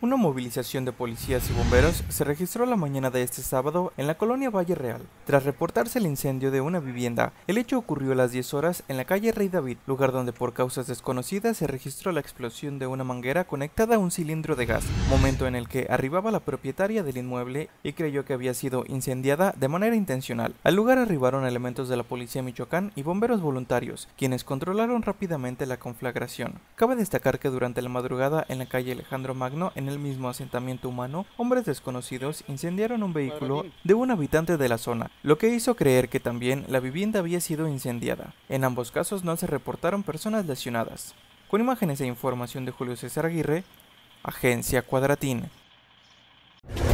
Una movilización de policías y bomberos se registró la mañana de este sábado en la colonia Valle Real. Tras reportarse el incendio de una vivienda, el hecho ocurrió a las 10 horas en la calle Rey David, lugar donde por causas desconocidas se registró la explosión de una manguera conectada a un cilindro de gas, momento en el que arribaba la propietaria del inmueble y creyó que había sido incendiada de manera intencional. Al lugar arribaron elementos de la policía Michoacán y bomberos voluntarios, quienes controlaron rápidamente la conflagración. Cabe destacar que durante la madrugada en la calle Alejandro Magno, en el mismo asentamiento humano, hombres desconocidos incendiaron un vehículo de un habitante de la zona, lo que hizo creer que también la vivienda había sido incendiada. En ambos casos no se reportaron personas lesionadas. Con imágenes e información de Julio César Aguirre, Agencia Cuadratín.